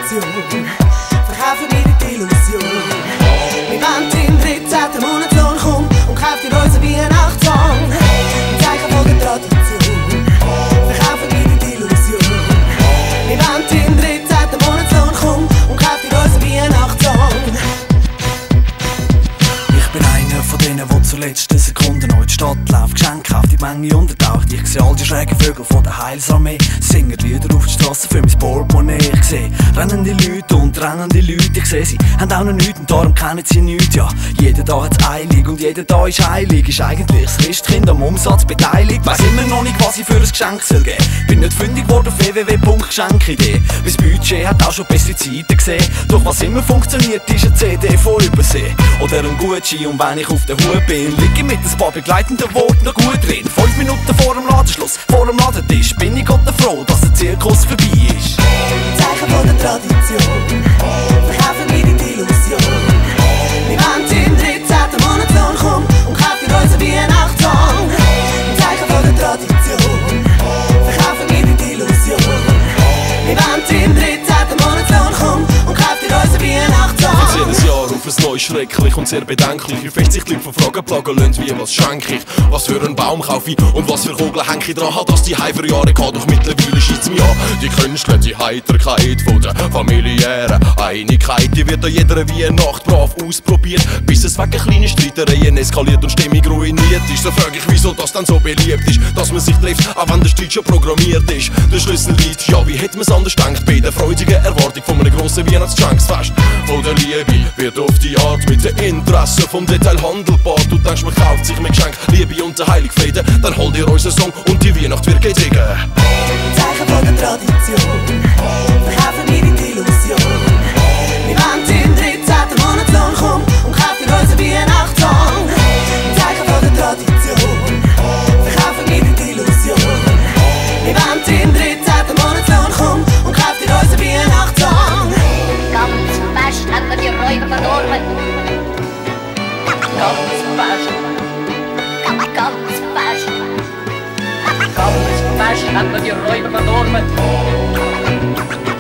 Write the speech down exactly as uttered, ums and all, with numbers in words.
Tradition. Verkaufen wir die Illusion. Wir wollen den dreizehnten Monatslohn, komm und kauft dir unseren Weihnachtssong. Ein Zeichen von der Tradition. Verkaufen wir die Illusion. Wir wollen den dreizehnten Monatslohn, komm und kauft dir unseren Weihnachtssong. Ich bin einer von denen, der zur letzten Sekunde noch in die Stadt läuft, Geschenke auf die Menge untertaucht. Ich sehe all die schrägen Vögel von der Heilsarmee, singen Lieder auf die Straße für mein Portemonnaie. Ich sehe rennende Leute und rennende Leute, ich sehe sie haben auch noch nichts und darum kennen sie nichts. Ja, jeder da hat's eilig und jeder da ist heilig, ist eigentlich das Christkind am Umsatz beteiligt. Weiss immer noch nicht, was ich für ein Geschenk soll geben. Bin nicht fündig geworden auf w w w punkt geschenkidee. Mein Budget hat auch schon bessere Zeiten gesehen. Doch was immer funktioniert, ist eine C D von Übersee oder ein Gucci. Und wenn ich auf der Hut bin, liege ich mit ein paar begleitenden Worten noch gut drin. Fünf Minuten vor dem Ladenschluss, vor dem Ladentisch, bin ich Gott froh, dass der Zirkus vorbei ist. Zeichen von der Tradition. Verkaufen wir die Illusion. Wir wollen den dreizehnten Monatslohn, komm und kauft dir unseren Weihnachtssong. Zeichen von der Tradition. Verkaufen wir die Illusion. Wir wollen den dreizehnten Monatslohn, komm und kauft dir unseren Weihnachtssong. Jedes Jahr auf ein neues schrecklich und sehr bedenklich. Wie fest sich die Leute von Fragen plagen lassen, wie was schenke ich, was für einen Baum kaufe ich und was für Kugeln hänge ich dran. Hat das die Hei für Jahre gehabt, doch mittlerweile scheint's mir an. Die Künstler, die Heiterkeit von der familiären Einigkeit, die wird an jeder Weihnacht brav ausprobiert, bis es wegen kleinen Streitereien eskaliert und Stimmung ruiniert ist. Da frage ich, wieso das dann so beliebt ist, dass man sich trifft, auch wenn der Streit schon programmiert ist. Der Schlüssel liegt, ja, wie hätte man's anders gedacht, bei der freudigen Erwartung von einem grossen Weihnachtsgeschenksfest. Von der Liebe wird auf die Art mit den Interessen vom Detailhandel gepaart. Du denkst, man kauft sich mit Geschenk Liebe und der Heiligfrieden, dann hol dir unseren Song und die Weihnacht wird gediegen. Zeichen von der Tradition. Verkaufen wir die Illusion. Wir wollen den dreizehnten Monatslohn, komm und kauft dir unseren Weihnachtssong. Zeichen von der Tradition. Verkaufen wir die Illusion. Wir wollen den dreizehnten Monatslohn, komm und kauft dir unseren Weihnachtssong. Ganz fest haben wir die Räuber verdorben. Ganz fest. Ganz fest. Ganz fest haben wir die Räuber verdorben.